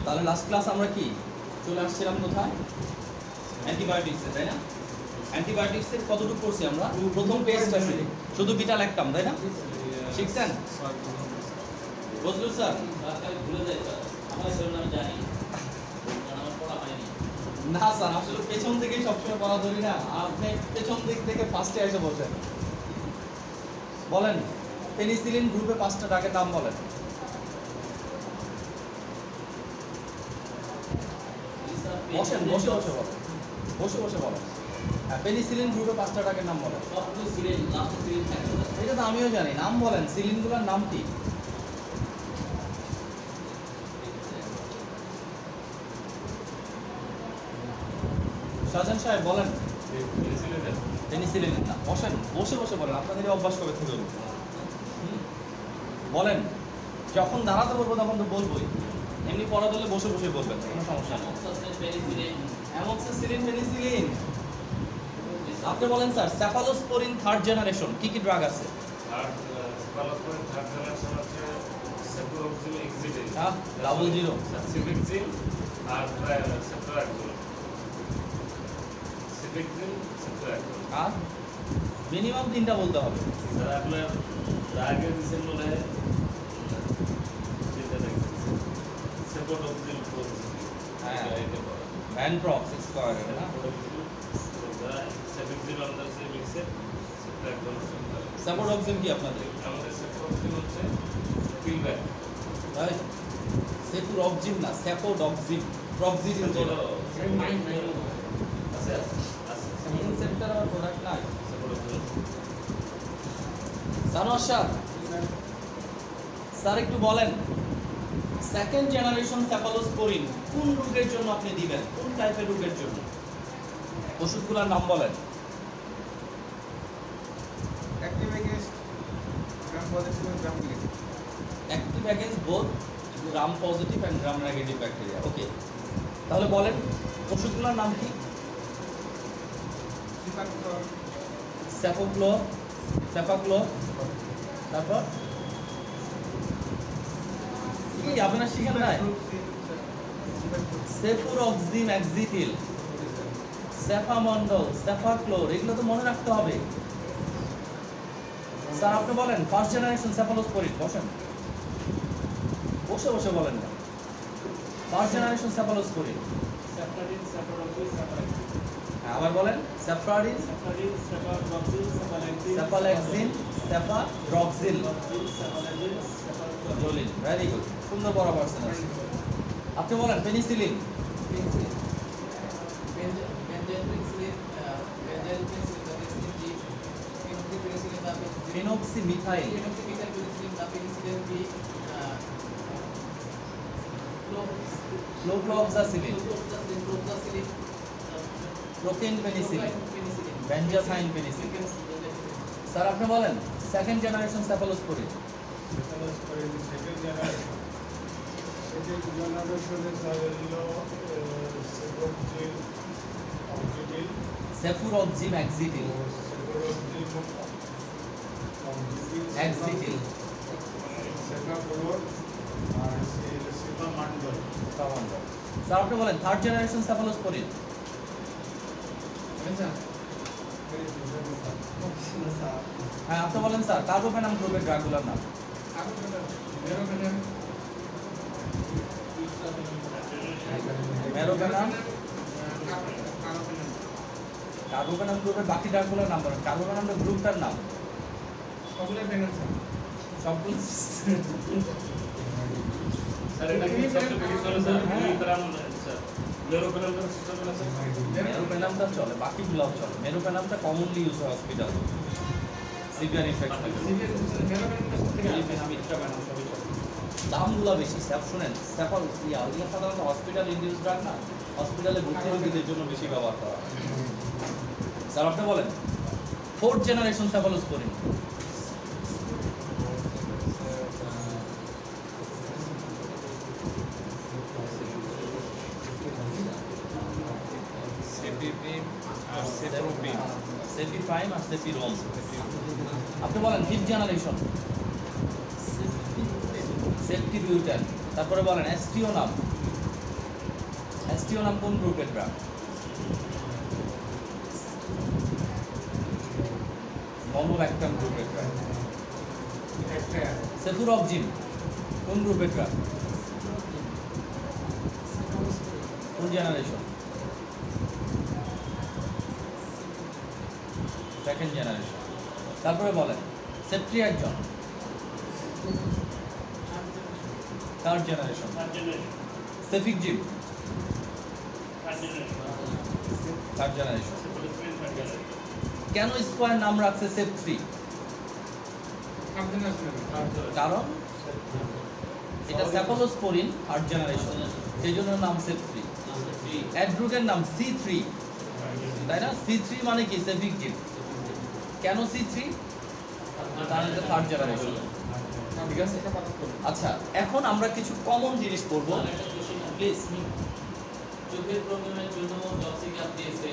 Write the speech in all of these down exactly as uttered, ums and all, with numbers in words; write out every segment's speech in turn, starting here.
তাহলে last class আমরা কি চলে আসছিলাম কোথায়? অ্যান্টিবায়োটিক্সে, তাই না? অ্যান্টিবায়োটিক্সের কতটুকু পড়ছি আমরা? প্রথম পেজটা শুধু শুধু বিটা লিখতাম, তাই না? শিখছেন? বুঝলো স্যার? ভুলে যায় স্যার, আমার সেরকম আমি জানি আমার পড়া হয়নি। না স্যার, আসলে পেছন থেকেই সবসময় পড়া ধরি না, আপনি পেছন দিক থেকে ফার্স্টে এসে বসেন। বলেন পেনিসিলিন গ্রুপে পাঁচটা ডাকের নাম বলেন। বসেন, বসে বসে বলেন, বসে বসে বলেন। হ্যাঁ, পেনিসিলিন গ্রুপে পাঁচটা ডাকের নাম বলেন। সবগুলো সিরিয়াল লাস্টে সিরিয়াল থাকে না। এটা তো আমিও জানি, নাম বলেন, সিলিনগুলোর নাম কি? শাহজাহান সাহেব বলেন। পেনিসিলিনের নাম বসেন, বসে বসে বলেন, আপনাদের এই অভ্যাস কবে থেকে হলো? হুম? বলেন, যখন দাঁড়াতে বলবো তখন তো বলবোই, এমনি পড়া দিলে বসে বসে বলবেন, কোনো সমস্যা নেই। Amoxicillin, penicillin. আপনি বলেন স্যার, সেফালোস্পোরিন থার্ড জেনারেশন কি কি ড্রাগ আছে? আর সেফালোস্পোরিন থার্ড জেনারেশন আছে সেফোরোক্সিল এক্সিডেন্ট, হ্যাঁ, ডাবল জিরো, সিফিক্সিন আর সেফ্ট্রাক্সোল। Cefixime, ceftriaxone. আর মিনিমাম তিনটা বলতে হবে। স্যার আপনার আগে দিয়েছেন বলে যেটা দেখছেন সেফোরোক্সিল প্রোক্সিল। হ্যাঁ, এটা বলা ভ্যানপ্রক্স স্কয়ার না? সেফিক্সিল আমাদের সিফিক্সিন, সেফ্ট্রাক্সোল। সেফোরক্সিন কি আপনাদের? আমাদের সেফোরোক্সিল হচ্ছে পিলব্যাক। তাই সেফোরক্সিন না, সেফোডক্সিন, প্রক্সিডিন যেটা। আছে আছে ইনসেপ্টার আর প্রোডাক্ট নাই। সেফোরোক্সিল। সানোয়ার স্যার, স্যার একটু বলেন, সেকেন্ড জেনারেশন সেফালোস্পোরিন কোন রোগের জন্য আপনি দিবেন? কোন টাইপের রোগের জন্য? ওষুধগুলোর নাম বলেন। Active against gram positive and gram negative. Active against both gram positive and gram negative bacteria. Okay, তাহলে বলেন ওষুধগুলোর নাম কি? Cefaclor, সেফোক্লো, সেফাক্লো, তারপর কি আপনারা শিখেন নাই? সেফোরক্সিম অ্যাক্সিটিল, সেফামন্ডল, সেফাক্লোর, এগুলো তো মনে রাখতে হবে। স্যার আপনি বলেন ফার্স্ট জেনারেশন সেফালোস্পোরিন। বসেন, বসে বসে বলেন না। First generation cephalosporin. Cephalosporin, cephalosporin, cephalosporin. হ্যাঁ, আবার বলেন। Cefradine, Cephalosporin, cephalosporin, cephalosporin, cephalexin, cefadroxil, cephalosporin, cephalosporin. জোলিন। ভেরি গুড, সুন্দর বড় পার্সন আছে। আপনি বলেন penicillin. Penicillin. Benzo- benzoyl-penicillin, uh, benzoyl-penicillin, the penicillin G. Phenoxypenicillin, the penicillin. Phenoxymethyl, Phenoxymethyl-penicillin, the penicillin B. Uh, flo- flucloxacillin, flucloxacillin, flucloxacillin, procaine penicillin, penicillin. Benzathine penicillin. Sir আপনি বলেন second generation cephalosporin. cephalosporin, second generation. Second generation is available, uh, cephalosporin, oxytil, cefuroxime axetil, cephalosporin, oxytil, axetil, cefaclor, আর cefamandel. সামান্ডল। Sir আপনি বলেন third generation cephalosporin. হ্যাঁ, আপনি বলেন sir কার্বোপেনাম গ্রুপের ড্রাগগুলোর নাম। মেরোপেনাম, কার্বোপেনাম গ্রুপের বাকি ড্রাগগুলোর নাম বলেন। কার্বোপেনাম গ্রুপটার নাম সবগুলো। স্যার এটা কি সবচেয়ে বেশি চলে স্যার? মিলিগ্রাম স্যার মেরোপেনামটা সিস্টেম আছে স্যার। মেরোপেনামটা চলে, বাকিগুলোও চলে। মেরোপেনামটা কমনলি ইউজ হয় হসপিটাল, সিভিয়ার ইনফেকশন। দামগুলো বেশি। স্যাপ শুনেন, স্যাপল ইয়া ওগুলো সাধারণত হসপিটাল ইনডিউস ড্রাগ না, হসপিটালে ভর্তি রোগীদের জন্য বেশি ব্যবহার করা হয়। স্যার আপনি বলেন ফোর্থ জেনারেশন সেফালোস্পোরিন। সেপিপিম আর সেপ্রোপিম। সেফিপ্রাইম আর সেফিরোম। আপনি বলেন ফিফথ জেনারেশন। সেফটিবিউটান। তারপরে বলেন অ্যাস্টিওনাম, অ্যাস্টিও নাম কোন গ্রুপের ড্রাগ? মনোব্যাকটাম গ্রুপের ড্রাগ। সেফুরক্সিন কোন গ্রুপের ড্রাগ? কোন জেনারেশন? Second generation. তারপরে বলেন ceftriaxone third generation. Cefixime third generation. কেন স্কোয়ার নাম রাখছে সেফ থ্রি? কারণ এটা সেফালোস্পোরিন থার্ড জেনারেশন, সেই জন্য নাম সেফ থ্রি। অ্যাড্রুগের নাম সি থ্রি, তাই না? সি থ্রি মানে কি? সেফিকজিম। কেন সি থ্রি? কারণ এটা থার্ড জেনারেশন। ঠিক আছে। আচ্ছা, এখন আমরা কিছু কমন জিনিস পড়বো। প্লিজ, চোখের প্রবলেমের জন্য ডক্সি ক্যাপ দিয়েছে,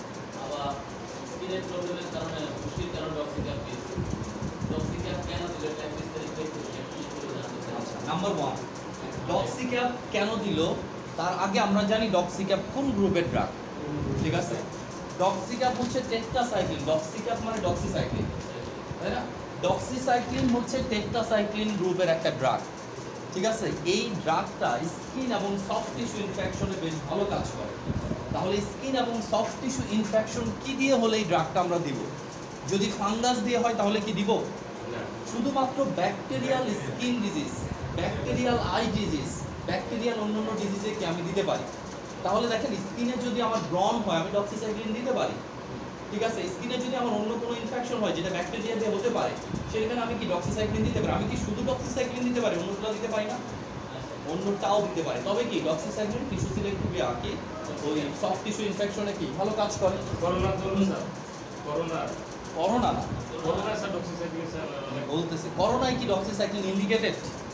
আবার স্কিনের প্রবলেমের কারণে মুশকিল কারণে ডক্সি ক্যাপ দিয়েছে। ডক্সি ক্যাপ কেন দিল এটা বিস্তারিত একটু একটু করে জানতে চাই। আচ্ছা, নাম্বার ওয়ান, ডক্সিক্যাপ কেন দিল তার আগে আমরা জানি ডক্সিক্যাপ কোন গ্রুপের ড্রাগ। ঠিক আছে। ডক্সিক্যাপ হচ্ছে টেট্রাসাইক্লিন। ডক্সিক্যাপ মানে ডক্সিসাইক্লিন, তাই না? ডক্সিসাইক্লিন হচ্ছে টেট্রাসাইক্লিন গ্রুপের একটা ড্রাগ। ঠিক আছে। এই ড্রাগটা স্কিন এবং সফট টিস্যু ইনফেকশনে বেশ ভালো কাজ করে। তাহলে স্কিন এবং সফট টিস্যু ইনফেকশন কি দিয়ে হলে এই ড্রাগটা আমরা দিব? যদি ফাঙ্গাস দিয়ে হয় তাহলে কি দিব? শুধুমাত্র bacterial skin disease, bacterial eye disease, bacterial অন্যান্য ডিজিজে কি আমি দিতে পারি? তাহলে দেখেন, স্কিনে যদি আমার ব্রন হয় আমি ডক্সিসাইক্লিন দিতে পারি। ঠিক আছে। স্কিনে যদি আমার অন্য কোনো ইনফেকশন হয় যেটা ব্যাকটেরিয়া দিয়ে হতে পারে, সেখানে আমি কি ডক্সিসাইক্লিন দিতে পারি? আমি কি শুধু ডক্সিসাইক্লিন দিতে পারি, অন্যগুলো দিতে পারি না? অন্যটাও দিতে পারি। তবে কি ডক্সিসাইক্লিন টিস্যু সিলেক্টিভ কি ওই সফট টিস্যু ইনফেকশনে কি ভালো কাজ করে। করোনা ধরুন স্যার, করোনা করোনা না, করোনা স্যার ডক্সিসাইক্লিন স্যার বলতেছে করোনায় কি ডক্সিসাইক্লিন ইন্ডিকেটেড?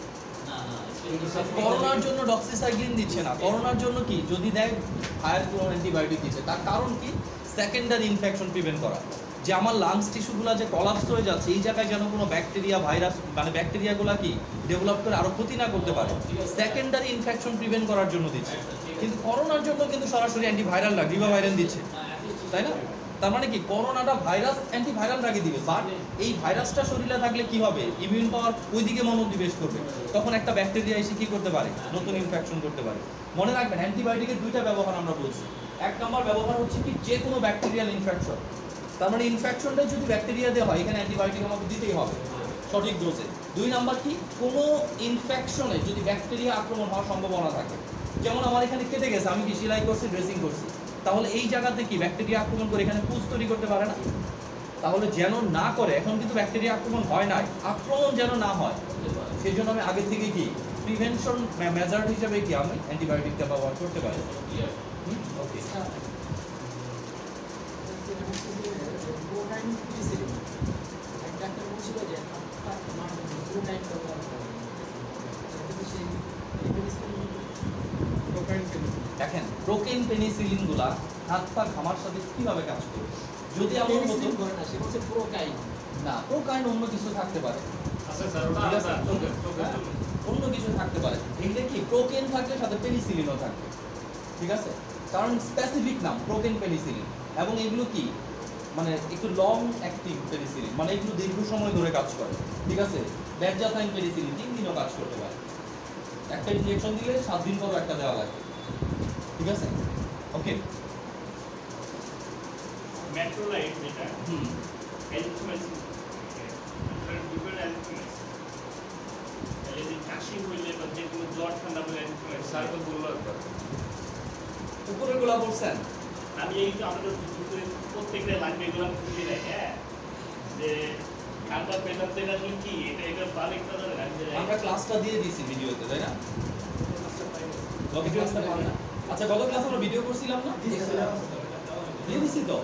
না না, করোনার জন্য ডক্সিসাইক্লিন দিচ্ছে না। করোনার জন্য কি যদি দেয় হায়ার ফ্লোর অ্যান্টিবায়োটিক দিচ্ছে, তার কারণ কি? সেকেন্ডারি ইনফেকশন প্রিভেন্ট করা। যে আমার লাংস টিস্যুগুলো যে কলাপস হয়ে যাচ্ছে, এই জায়গায় যেন কোনো ব্যাকটেরিয়া ভাইরাস মানে ব্যাকটেরিয়াগুলো কি ডেভেলপ করে আরো ক্ষতি না করতে পারে, সেকেন্ডারি ইনফেকশন প্রিভেন্ট করার জন্য দিচ্ছে। কিন্তু করোনার জন্য কিন্তু সরাসরি অ্যান্টিভাইরাল না, রিভাভাইরাল দিচ্ছে, তাই না? তার মানে কি করোনাটা ভাইরাস অ্যান্টিভাইরাল রাখে দিবে, বাট এই ভাইরাসটা শরীরে থাকলে কি হবে? ইমিউন পাওয়ার ওই দিকে মনোনিবেশ করবে, তখন একটা ব্যাকটেরিয়া এসে কি করতে পারে? নতুন ইনফেকশন করতে পারে। মনে রাখবেন, অ্যান্টিবায়োটিকের দুইটা ব্যবহার আমরা বলছি। এক নম্বর ব্যবহার হচ্ছে কি যে কোনো ব্যাকটেরিয়াল ইনফেকশন, তার মানে ইনফেকশনটা যদি ব্যাকটেরিয়া দিয়ে হয় এখানে অ্যান্টিবায়োটিক আমাকে দিতেই হবে সঠিক ডোজে। দুই নাম্বার কি, কোনো ইনফেকশনে যদি ব্যাকটেরিয়া আক্রমণ হওয়ার সম্ভাবনা থাকে, যেমন আমার এখানে কেটে গেছে, আমি কি সেলাই করছি, ড্রেসিং করছি, তাহলে এই জায়গাতে কি ব্যাকটেরিয়া আক্রমণ করে এখানে পুজ তৈরি করতে পারে না? তাহলে যেন না করে, এখন কিন্তু ব্যাকটেরিয়া আক্রমণ হয় নাই, আক্রমণ যেন না হয় সেই জন্য আমি আগে থেকে কি প্রিভেনশন মেজার হিসেবে কি আমি অ্যান্টিবায়োটিকটা ব্যবহার করতে পারি। ওকে, দেখেন প্রোকেন পেনিসিলিনগুলা হাত পা ঘামার সাথে কিভাবে কাজ করবে? যদি এমন হতো না, প্রোকাইন অন্য কিছু থাকতে পারে, আচ্ছা স্যার ওটা আলাদা চোখের চোখের জন্য অন্য কিছু থাকতে পারে। এইটা কি প্রোকেন থাকলে সাথে পেনিসিলিনও থাকবে। ঠিক আছে, কারণ স্পেসিফিক নাম প্রোকেন পেনিসিলিন, এবং এগুলো কি মানে একটু লং অ্যাক্টিং পেনিসিলিন, মানে এগুলো দীর্ঘ সময় ধরে কাজ করে। ঠিক আছে, ব্যানজাথাইন পেনিসিলিন তিন দিনও কাজ করতে পারে, একটা ইনজেকশন দিলে সাত দিন পরও একটা দেওয়া লাগে। ঠিক আছে, ওকে। মেট্রোলাইট যেটা হুম, এলিথ্রোমাইসিন আপনার দুপুরে এলিথ্রোমাইসিন তাহলে যে কাশি হইলে বা যে কোনো জ্বর ঠান্ডা হলে এলিথ্রোমাইসিন স্যার তো বললো একবার উপরের গুলা বলছেন। আমি এই তো আমাদের প্রত্যেকটা লাগবে এগুলো খুঁজে দেয় হ্যাঁ যে কালটা পেলাম যেটা আসলে কি এটা এটা বালিক না জানে না আমরা ক্লাসটা দিয়ে দিয়েছি ভিডিওতে, তাই না? গত ক্লাসটা পাবে না। আচ্ছা, গত ক্লাস আমরা ভিডিও করছিলাম না? দিয়ে দিছি তো।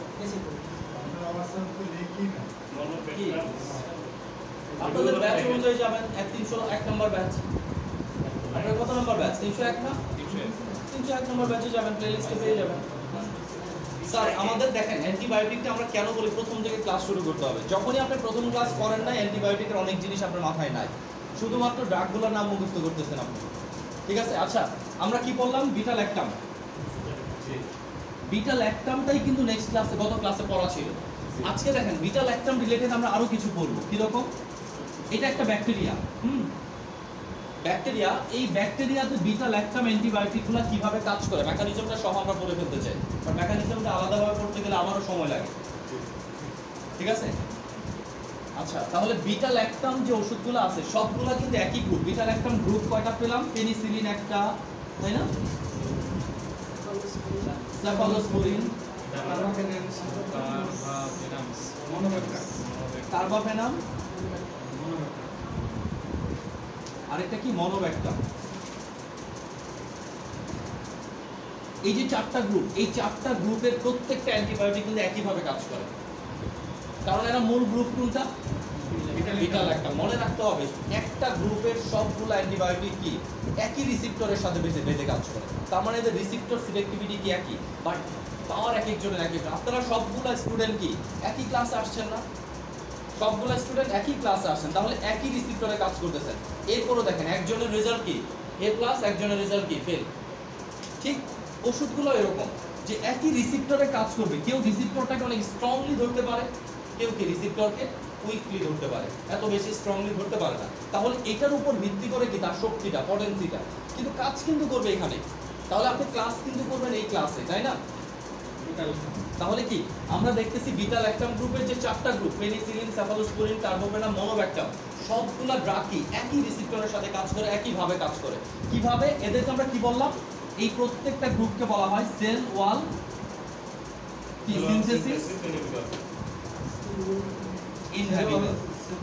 কি? আপনাদের ব্যাচ অনুযায়ী যাবেন এক তিনশো এক নম্বর ব্যাচ। আপনার কত নম্বর ব্যাচ? তিনশো এক না? তিনশো এক নম্বর ব্যাচে যাবেন, প্লেলিস্টে পেয়ে যাবেন। স্যার আমাদের দেখেন অ্যান্টিবায়োটিকটা আমরা কেন বলি প্রথম থেকে ক্লাস শুরু করতে হবে? যখনই আপনি প্রথম ক্লাস করেন না, অ্যান্টিবায়োটিকের অনেক জিনিস আপনার মাথায় নাই, শুধুমাত্র ড্রাগগুলোর নাম মুখস্থ করতেছেন আপনি। ঠিক আছে, আচ্ছা আমরা কি বললাম? বিটা ল্যাকটাম, বিটা ল্যাকটামটাই কিন্তু নেক্সট ক্লাসে গত ক্লাসে পড়া ছিল। আজকে দেখেন বিটা ল্যাকটাম রিলেটেড আমরা আরো কিছু পড়বো। কি রকম? এটা একটা ব্যাকটেরিয়া। হুম ব্যাকটেরিয়া, এই ব্যাকটেরিয়াতে বিটা ল্যাকটাম অ্যান্টিবায়োটিকগুলো কিভাবে কাজ করে মেকানিজমটা সহ আমরা পড়ে ফেলতে চাই, বাট মেকানিজমটা আলাদাভাবে পড়তে গেলে আমারও সময় লাগে। ঠিক আছে? আচ্ছা, তাহলে বিটা ল্যাকটাম যে ওষুধগুলো আছে সবগুলো কিন্তু একই গ্রুপ। বিটা ল্যাকটাম গ্রুপ কয়টা পেলাম? পেনিসিলিন একটা, তাই না? সেফালোস্পোরিন, কার্বাপেনাম, আরেকটা কি মনোব্যাক্টাম। এই যে চারটা গ্রুপ, এই চারটা গ্রুপের প্রত্যেকটা অ্যান্টিবায়োটিক কিন্তু একইভাবে কাজ করে, কারণ এরা মূল গ্রুপ কোনটা? Beta lactam. মনে রাখতে হবে একটা গ্রুপের সবগুলো অ্যান্টিবায়োটিক কি একই রিসিপ্টরের সাথে বেঁধে বেঁধে কাজ করে। তার মানে এদের রিসিপ্টর সিলেক্টিভিটি কি একই, বাট পাওয়ার এক একজনের এক এক। আপনারা সবগুলো স্টুডেন্ট কি একই ক্লাসে আসছেন না? সবগুলো স্টুডেন্ট একই ক্লাসে আসছেন, তাহলে একই রিসিপ্টরে কাজ করতেছেন। এরপরও দেখেন একজনের রেজাল্ট কি এ প্লাস, একজনের রেজাল্ট কি ফেল। ঠিক ওষুধগুলো এরকম যে একই রিসিপ্টরে কাজ করবে। কেউ রিসিপ্টরটাকে অনেক স্ট্রংলি ধরতে পারে, কেউ কি রিসিপ্টরকে উইকলি ধরতে পারে, এত বেশি স্ট্রংলি ধরতে পারে না। তাহলে এটার উপর ভিত্তি করে কি তার শক্তিটা, পটেন্সিটা, কিন্তু কাজ কিন্তু করবে এখানে। তাহলে আপনি ক্লাস কিন্তু করবেন এই ক্লাসে, তাই না? তাহলে কি আমরা দেখতেছি বিটা ল্যাকটাম গ্রুপের যে চারটা group penicillin, cephalosporin, carbapenem, monobactam সবগুলা ড্রাগ কি একই রিসিপ্টরের সাথে কাজ করে, একই ভাবে কাজ করে। কিভাবে? এদেরকে আমরা কি বললাম? এই প্রত্যেকটা গ্রুপকে বলা হয় সেল ওয়াল কি synthesis inhibitor.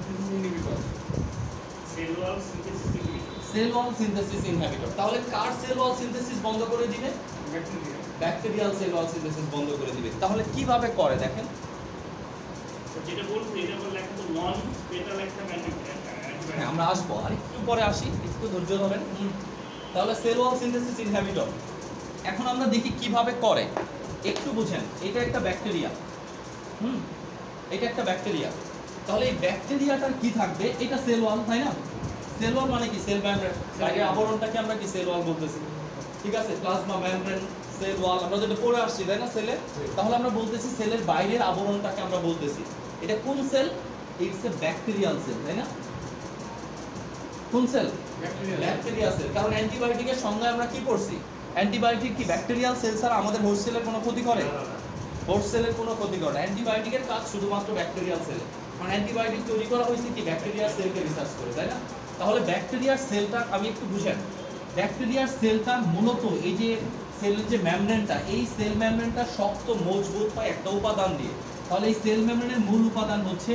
Cell wall synthesis inhibitor. Cell wall synthesis inhibitor. তাহলে কার সেল ওয়াল সিনথেসিস বন্ধ করে দিবে? ব্যাকটেরিয়াল সেল ওয়াল সিনথেসিস বন্ধ করে দিবে। তাহলে কিভাবে করে দেখেন, যেটা বলছি এটা বলে লেখা তো নন বিটা ল্যাকটাম অ্যান্টিবায়োটিক। হ্যাঁ আমরা আসবো, আর একটু পরে আসি, একটু ধৈর্য ধরেন। তাহলে সেল ওয়াল সিনথেসিস ইনহিবিটর এখন আমরা দেখি কিভাবে করে, একটু বুঝেন। এটা একটা ব্যাকটেরিয়া, হুম এটা একটা ব্যাকটেরিয়া। তাহলে এই ব্যাকটেরিয়াটার কি থাকবে? এটা সেল ওয়াল, তাই না? সেল ওয়াল মানে কি? সেল মেমব্রেন, বাইরের আবরণটাকে আমরা কি সেল ওয়াল বলতেছি। ঠিক আছে, প্লাজমা মেমব্রেন, সেল ওয়াল আমরা যেটা পড়ে আসছি, তাই না সেলে? তাহলে আমরা বলতেছি সেলের বাইরের আবরণটাকে আমরা বলতেছি। এটা কোন cell? It's a bacterial cell, তাই না? কোন সেল? Bacteria sell. কারণ অ্যান্টিবায়োটিকের সংজ্ঞায় আমরা কি পড়ছি? অ্যান্টিবায়োটিক কি ব্যাকটেরিয়াল সেল ছাড়া আমাদের হোস্ট সেলের কোনো ক্ষতি করে? হোস্ট সেলের কোনো ক্ষতি করে না। অ্যান্টিবায়োটিকের কাজ শুধুমাত্র ব্যাকটেরিয়াল সেলে, কারণ অ্যান্টিবায়োটিক তৈরি করা হয়েছে কি ব্যাকটেরিয়ার সেলকে রিসার্চ করে, তাই না? তাহলে ব্যাকটেরিয়ার সেলটা আমি একটু বুঝেন। ব্যাকটেরিয়ার সেলটা মূলত এই যে সেলের যে মেমব্রেনটা, এই সেল মেমব্রেনটা শক্ত মজবুত হয় একটা উপাদান দিয়ে। তাহলে এই সেল মেমব্রেনের মূল উপাদান হচ্ছে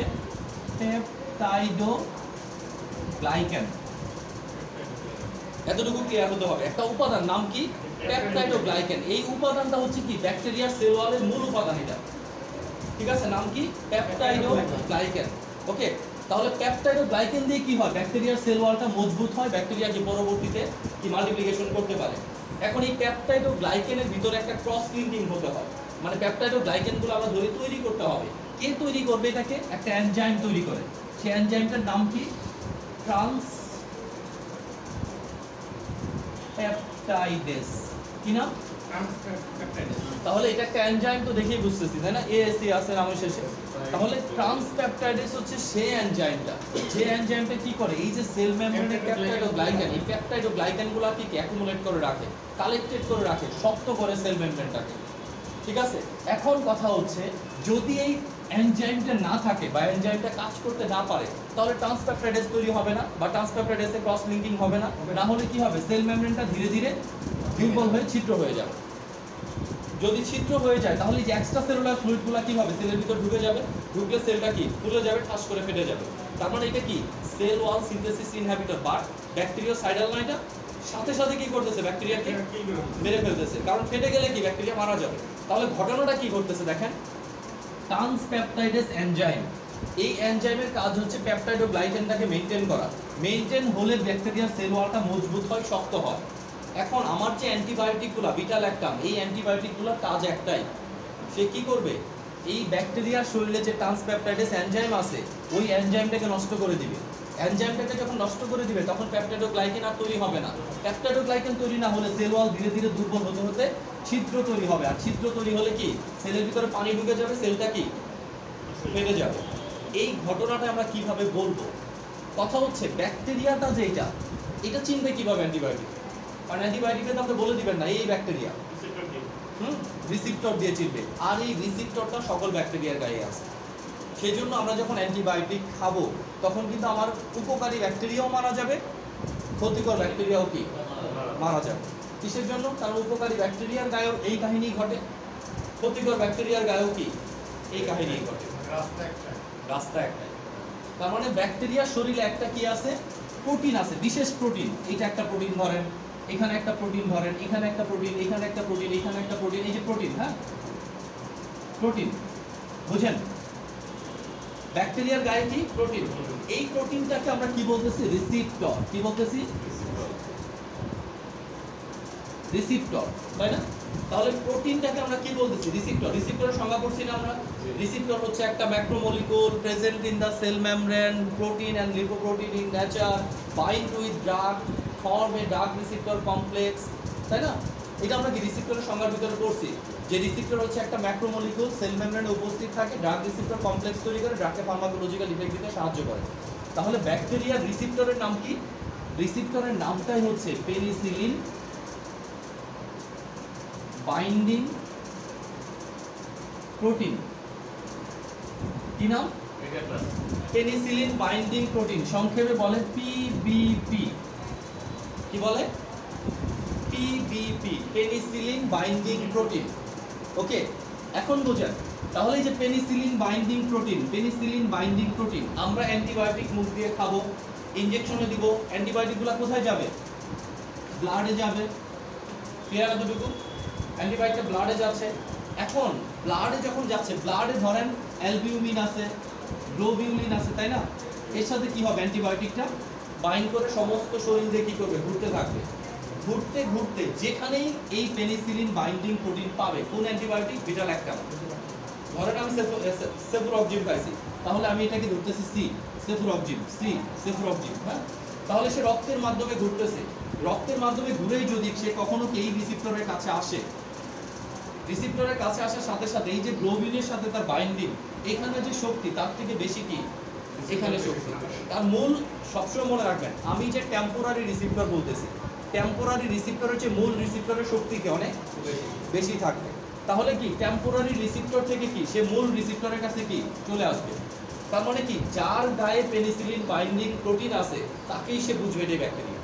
পেপটাইডোগ্লাইকেন। এতটুকু ক্লিয়ার হতে হবে। একটা উপাদান নাম কি? পেপটাইডোগ্লাইকেন। এই উপাদানটা হচ্ছে কি ব্যাকটেরিয়ার সেল ওয়ালের মূল উপাদান এটা। ঠিক আছে, নাম কি? পেপটাইডোগ্লাইকেন। ওকে, তাহলে পেপটাইডোগ্লাইকেন দিয়ে কি হয়? ব্যাকটেরিয়ার সেল ওয়ালটা মজবুত হয়, ব্যাকটেরিয়া কি পরবর্তীতে কি মাল্টিপ্লিকেশন করতে পারে। এখন এই পেপটাইডোগ্লাইকেনের ভিতরে একটা ক্রস লিঙ্কিং হতে হয়, মানে পেপটাইডোগ্লাইকেনগুলো আমরা ধরে তৈরি করতে হবে। কে তৈরি করবে এটাকে? একটা এনজাইম তৈরি করে। সেই এনজাইমটার নাম কি? Transpeptidase. কি নাম? তাহলে এটা একটা এনজাইম তো দেখেই বুঝতেছি, তাই না? এএসি আছে নামের শেষে। তাহলে ট্রান্সপেপটাইডেস হচ্ছে সেই এনজাইমটা, যে এনজাইমটা কি করে এই যে সেল মেমব্রেনের পেপটাইডোগ্লাইকেন, এই পেপটাইডোগ্লাইকেনগুলো কি অ্যাকুমুলেট করে রাখে, কালেক্টেড করে রাখে, শক্ত করে সেল মেমব্রেনটাকে। ঠিক আছে, এখন কথা হচ্ছে যদি এই এনজাইমটা না থাকে বা এনজাইমটা কাজ করতে না পারে, তাহলে ট্রান্সপেপটাইডেস তৈরি হবে না বা ট্রান্সপেপটাইডেসে ক্রস লিঙ্কিং হবে না। না হলে কি হবে? সেল মেমব্রেনটা ধীরে ধীরে দুর্বল হয়ে ছিদ্র হয়ে যাবে। যদি ছিদ্র হয়ে যায় তাহলে যে এক্সট্রা সেলুলার ফ্লুইডগুলো কি হবে? সেলের ভিতর ঢুকে যাবে, ঢুকলে সেলটা কি ফুলে যাবে, ঠাস করে ফেটে যাবে। তার মানে এটা কি cell wall synthesis inhibitor, but bactericidal না, এটা সাথে সাথে কি করতেছে? ব্যাকটেরিয়াকে মেরে ফেলতেছে, কারণ ফেটে গেলে কি ব্যাকটেরিয়া মারা যাবে। তাহলে ঘটনাটা কি করতেছে দেখেন, ট্রান্সপেপটাইডেস এনজাইম, এই এনজাইমের কাজ হচ্ছে পেপটাইডোগ্লাইকেনটাকে মেইনটেইন করা। মেইনটেইন হলে ব্যাকটেরিয়ার সেল ওয়ালটা মজবুত হয়, শক্ত হয়। এখন আমার যে অ্যান্টিবায়োটিকগুলো বিটা ল্যাকটাম, এই অ্যান্টিবায়োটিকগুলোর কাজ একটাই, সে কি করবে? এই ব্যাকটেরিয়ার শরীরে যে ট্রান্সপেপটাইডেস এনজাইম আছে ওই এনজাইমটাকে নষ্ট করে দিবে। এনজাইমটাকে যখন নষ্ট করে দিবে তখন পেপটাইডোগ্লাইকেন আর তৈরি হবে না। পেপটাইডোগ্লাইকেন তৈরি না হলে সেল ওয়াল ধীরে ধীরে দুর্বল হতে হতে ছিদ্র তৈরি হবে, আর ছিদ্র তৈরি হলে কি সেলের ভিতরে পানি ঢুকে যাবে, সেলটা কি ফেটে যাবে। এই ঘটনাটা আমরা কিভাবে বলবো? কথা হচ্ছে ব্যাকটেরিয়াটা যেটা, এটা চিনবে কিভাবে অ্যান্টিবায়োটিক? কারণ অ্যান্টিবায়োটিকে তো আপনি বলে দিবেন না এই ব্যাকটেরিয়া, হুম রিসিপ্টর দিয়ে চিনবে, আর এই রিসিপ্টরটা সকল ব্যাকটেরিয়ার গায়ে আছে। সেই জন্য আমরা যখন অ্যান্টিবায়োটিক খাবো তখন কিন্তু আমার উপকারী ব্যাকটেরিয়াও মারা যাবে, ক্ষতিকর ব্যাকটেরিয়াও কি মারা যাবে। কিসের জন্য? কারণ উপকারী ব্যাকটেরিয়ার গায়েও এই কাহিনী ঘটে, ক্ষতিকর ব্যাকটেরিয়ার গায়েও কি এই কাহিনী ঘটে। রাস্তা একটাই। তার মানে ব্যাকটেরিয়ার শরীরে একটা কি আছে? প্রোটিন আছে, বিশেষ প্রোটিন। এটা একটা প্রোটিন ধরেন, এখানে একটা প্রোটিন ধরেন, এখানে একটা প্রোটিন, এখানে একটা প্রোটিন, এখানে একটা প্রোটিন, এই যে প্রোটিন, হ্যাঁ প্রোটিন, বুঝেন? ব্যাকটেরিয়ার গায়ে কি প্রোটিন। এই প্রোটিনটাকে আমরা কি বলতেছি? রিসিপ্টর। কি বলতেছি? রিসিপ্টর, তাই না? তাহলে প্রোটিনটাকে আমরা কি বলতেছি? রিসিপ্টর। রিসিপ্টরের সংজ্ঞা করছি না আমরা? রিসিপ্টর হচ্ছে একটা macromolecule present in the cell membrane, protein and lipoprotein in nature, bind with drug, form a drug receptor complex, তাই না? এটা আমরা কি রিসিপ্টরের সংজ্ঞার ভিতরে পড়ছি যে রিসিপ্টর হচ্ছে একটা ম্যাক্রোমলিকুল সেল মেমব্রেনে উপস্থিত থাকে, ড্রাগ রিসিপ্টর কমপ্লেক্স তৈরি করে ড্রাগকে ফার্মাকোলজিক্যাল ইফেক্ট দিতে সাহায্য করে। তাহলে ব্যাকটেরিয়ার রিসিপ্টরের নাম কি? রিসিপ্টরের নামটাই হচ্ছে পেনিসিলিন বাইন্ডিং প্রোটিন। কি নাম? পেনিসিলিন বাইন্ডিং প্রোটিন, সংক্ষেপে বলে পিবিপি। কি বলে? PBP, penicillin binding protein. Okay, এখন বোঝেন তাহলে এই যে penicillin binding protein, penicillin binding protein আমরা অ্যান্টিবায়োটিক মুখ দিয়ে খাবো, ইনজেকশনে দিব, অ্যান্টিবায়োটিকগুলো কোথায় যাবে? ব্লাডে যাবে। ক্লিয়ার এতটুকু? অ্যান্টিবায়োটিক ব্লাডে যাচ্ছে। এখন ব্লাডে যখন যাচ্ছে, ব্লাডে ধরেন অ্যালবিউমিন আছে, গ্লোবিউলিন আছে, তাই না? এর সাথে কি হবে? অ্যান্টিবায়োটিকটা বাইন্ড করে সমস্ত শরীর দিয়ে কি করবে? ঘুরতে থাকবে। ঘুরতে ঘুরতে যেখানেই এই পেনিসিলিন বাইন্ডিং প্রোটিন পাবে, কোন অ্যান্টিবায়োটিক? Beta lactam. ধরেন আমি সেফুরক্সিম পাইছি, তাহলে আমি এটাকে ধরতেছি সি, সেফুরক্সিম, সি সেফুরক্সিম, হ্যাঁ? তাহলে সে রক্তের মাধ্যমে ঘুরতেছে, রক্তের মাধ্যমে ঘুরেই যদি সে কখনো কি এই রিসিপ্টরের কাছে আসে, রিসিপ্টরের কাছে আসার সাথে সাথে এই যে গ্লোবিনের সাথে তার বাইন্ডিং, এখানে যে শক্তি তার থেকে বেশি কি এখানে শক্তি। তার মূল সবসময় মনে রাখবেন, আমি যে টেম্পোরারি রিসিপ্টর বলতেছি, টেম্পোরারি রিসিপ্টরের চেয়ে মূল রিসিপ্টরের শক্তি কি অনেক বেশি থাকবে। তাহলে কি টেম্পোরারি রিসিপ্টর থেকে কি সে মূল রিসিপ্টরের কাছে কি চলে আসবে। তার মানে কি যার গায়ে পেনিসিলিন বাইন্ডিং প্রোটিন আছে তাকেই সে বুঝবে যে ব্যাকটেরিয়া,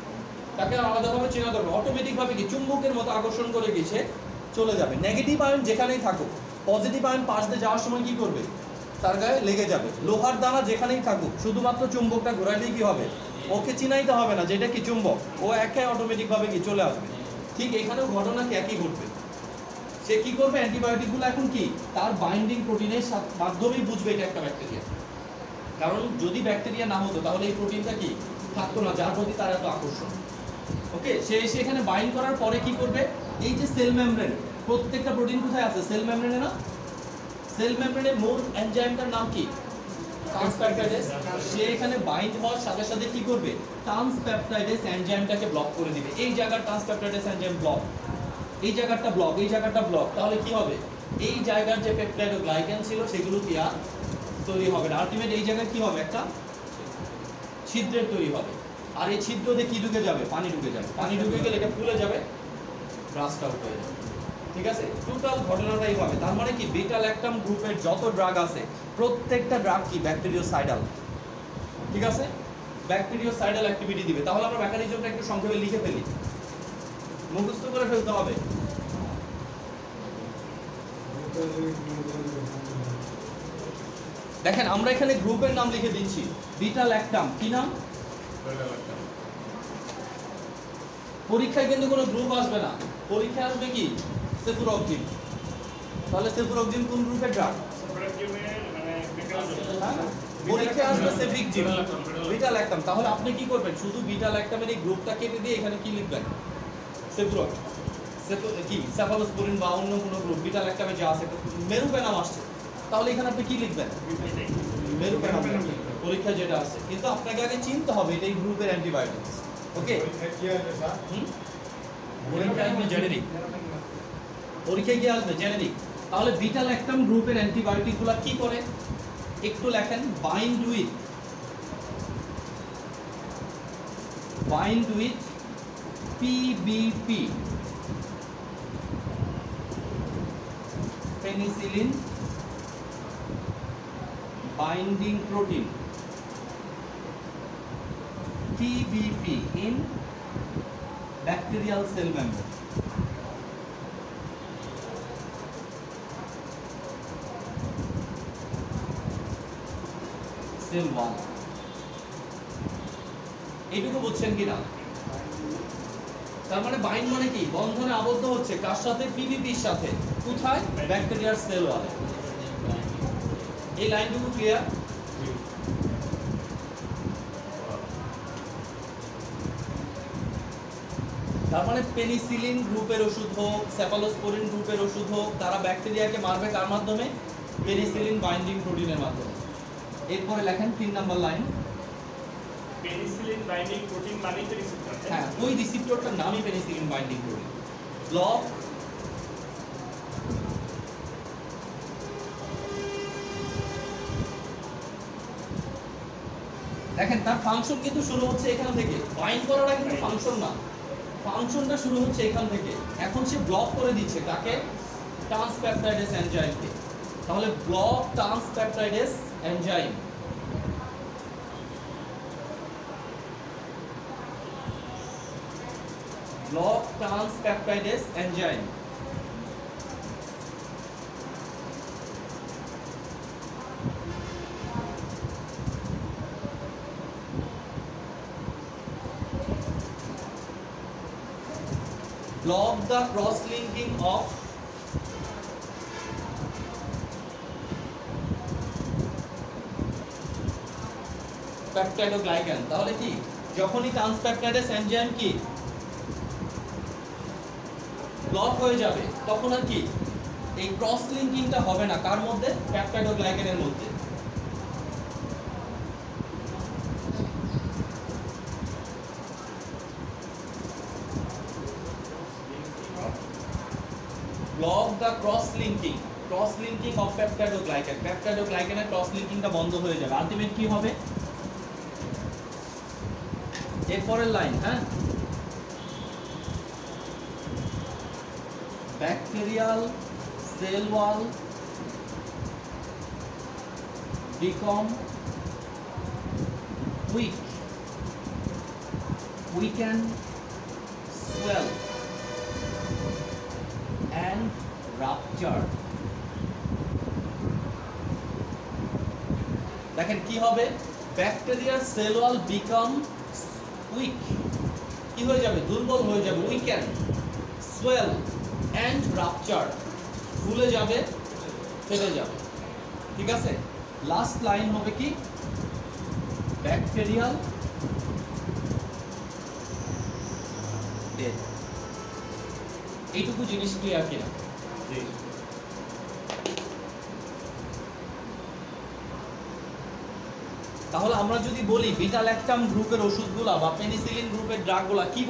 তাকে আলাদাভাবে চেনা দরকার। অটোমেটিকভাবে কি চুম্বকের মতো আকর্ষণ করে কি সে চলে যাবে। নেগেটিভ আয়ন যেখানেই থাকুক, পজিটিভ আয়ন পাশ দিয়ে যাওয়ার সময় কি করবে? তার গায়ে লেগে যাবে। লোহার দানা যেখানেই থাকুক, শুধুমাত্র চুম্বকটা ঘোরালেই কি হবে? ওকে চিনাইতে হবে না যেটা কি চুম্বক, ও একাই অটোমেটিকভাবে কি চলে আসবে। ঠিক এখানেও ঘটনা কি একই ঘটবে। সে কি করবে? অ্যান্টিবায়োটিকগুলো এখন কি তার বাইন্ডিং প্রোটিনের মাধ্যমেই বুঝবে এটা একটা ব্যাকটেরিয়া। কারণ যদি ব্যাকটেরিয়া না হতো তাহলে এই প্রোটিনটা কি থাকতো না, যার প্রতি তার এত আকর্ষণ। ওকে, সে এসে এখানে বাইন্ড করার পরে কি করবে? এই যে সেল মেমব্রেন, প্রত্যেকটা প্রোটিন কোথায় আছে? সেল মেমব্রেনে না? সেল মেমব্রেনের মূল এনজাইমটার নাম কি? ট্রান্সপেপটাইডেস। সে এখানে বাইন্ড হওয়ার সাথে সাথে কি করবে? ট্রান্সপেপটাইডেস এনজাইমটাকে ব্লক করে দিবে। এই জায়গার ট্রান্সপেপটাইডেস এনজাইম ব্লক, এই জায়গাটা ব্লক, এই জায়গাটা ব্লক। তাহলে কি হবে? এই জায়গার যে পেপটাইডোগ্লাইকেন ছিল সেগুলো কি আর তৈরি হবে না। আলটিমেট এই জায়গায় কি হবে? একটা ছিদ্রের তৈরি হবে, আর এই ছিদ্র দিয়ে কি ঢুকে যাবে? পানি ঢুকে যাবে। পানি ঢুকে গেলে এটা ফুলে যাবে, ব্রাস্ট আউট হয়ে যাবে। ঠিক আছে, টোটাল ঘটনাটাই হবে। তার মানে কি বিটা ল্যাকটাম গ্রুপের যত ড্রাগ আছে প্রত্যেকটা ড্রাগ কি ব্যাকটেরিওসাইডাল। ঠিক আছে, ব্যাকটেরিওসাইডাল অ্যাক্টিভিটি দিবে। তাহলে আমরা মেকানিজমটা একটু সংক্ষেপে লিখে ফেলি, মুখস্থ করে ফেলতে হবে। দেখেন আমরা এখানে গ্রুপের নাম লিখে দিচ্ছি, বিটা ল্যাকটাম। কি নাম? পরীক্ষায় কিন্তু কোনো গ্রুপ আসবে না, পরীক্ষায় আসবে কি সেফুরক্সিম। তাহলে সেফুরক্সিম কোন গ্রুপের ড্রাগ? পরীক্ষায় আসবে সেফিকজিম, বিটা ল্যাকটাম। তাহলে আপনি কি করবেন? শুধু বিটা ল্যাকটামের এই গ্রুপটা কেটে দিয়ে এখানে কি লিখবেন? সেফুরক্সিম, কি সেফালোস্পোরিন বা অন্য কোনো গ্রুপ বিটা ল্যাকটামে যা আছে, মেরুপেনাম আসছে, তাহলে এখানে আপনি কি লিখবেন? মেরুপেনাম। পরীক্ষা যেটা আছে, কিন্তু আপনাকে আগে চিনতে হবে এটা এই গ্রুপের অ্যান্টিবায়োটিক্স। ওকে, হুম, পরীক্ষায় আসবে জেনেরিক, পরীক্ষায় কি আসবে জেনেরিক। তাহলে বিটা ল্যাকটাম গ্রুপের অ্যান্টিবায়োটিকগুলো কি করে একটু লেখেন। Bind with bind with PBP, penicillin binding protein, PBP in bacterial cell membrane. Cell wall, এইটুকু বুঝছেন কিনা? তার মানে বাইন্ড মানে কি, বন্ধনে আবদ্ধ হচ্ছে কার সাথে? পিবিপির সাথে। কোথায়? ব্যাকটেরিয়ার সেল ওয়ালে। এই লাইনটুকু ক্লিয়ার? তার মানে পেনিসিলিন গ্রুপের ওষুধ হোক, সেফালোস্পোরিন গ্রুপের ওষুধ হোক, তারা ব্যাকটেরিয়াকে মারবে কার মাধ্যমে? পেনিসিলিন বাইন্ডিং প্রোটিনের মাধ্যমে। এরপরে লেখেন তিন number line. Penicillin binding protein মানে তো রিসেপ্টর। হ্যাঁ, ওই রিসেপ্টরটার নামই পেনিসিলিন বাইন্ডিং প্রোটিন। ব্লক দেখেন তার ফাংশন কিন্তু শুরু হচ্ছে এখান থেকে, বাইন্ড করাটা কিন্তু ফাংশন না, ফাংশনটা শুরু হচ্ছে এখান থেকে। এখন সে ব্লক করে দিচ্ছে কাকে? ট্রান্সপেপটাইডেস এনজাইমকে। তাহলে block transpeptidase enzyme, block transpeptidase enzyme. Block the cross-linking of peptidoglycan। তাহলে কি, যখনই ট্রান্সপেপটাইডেস এনজাইম কি ব্লক হয়ে যাবে, তখন আর কি এই ক্রস লিঙ্কিংটা হবে না কার মধ্যে? পেপটাইডোগ্লাইকানের মধ্যে। Block the cross linking, cross linking of peptidoglycan. পেপটাইডোগ্লাইকানের ক্রস লিঙ্কিংটা বন্ধ হয়ে যাবে। আলটিমেট কি হবে? এরপরের লাইন, হ্যাঁ, bacterial cell wall become weak, weaken, swell and rupture। দেখেন কি হবে? ব্যাকটেরিয়ার সেল ওয়াল বিকাম উইক, কি হয়ে যাবে? দুর্বল হয়ে যাবে। উইকেন, সোয়েল অ্যান্ড রাপচার, ফুলে যাবে, ফেটে যাবে। ঠিক আছে, লাস্ট লাইন হবে কি? Bacterial death. এইটুকু জিনিস ক্লিয়ার কিনা? জি। তাহলে আমরা যদি বলি বিটা ল্যাকটাম গ্রুপের ওষুধগুলা বা পেনিসিলিন গ্রুপের ড্রাগগুলা কি